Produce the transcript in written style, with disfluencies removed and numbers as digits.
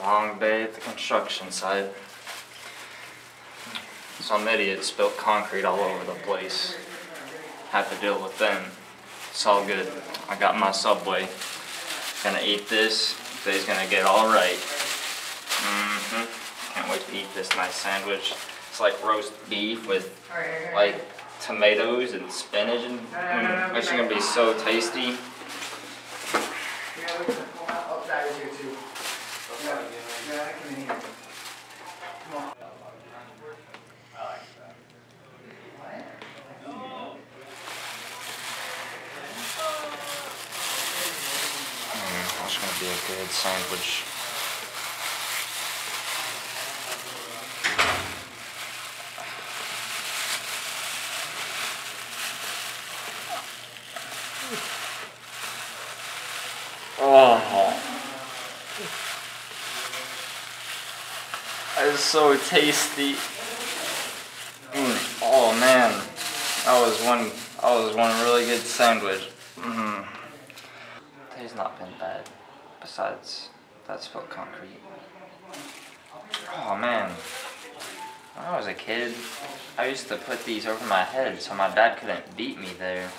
Long day at the construction site. Some idiot spilled concrete all over the place. Had to deal with them. It's all good. I got my Subway. Gonna eat this. Today's gonna get all right. Can't wait to eat this nice sandwich. It's like roast beef with like tomatoes and spinach and it's gonna be so tasty. That's gonna be a good sandwich. Oh, it's so tasty. Oh man, that was one really good sandwich. Today's not been bad. Besides that spilled concrete. Oh man, when I was a kid, I used to put these over my head so my dad couldn't beat me there.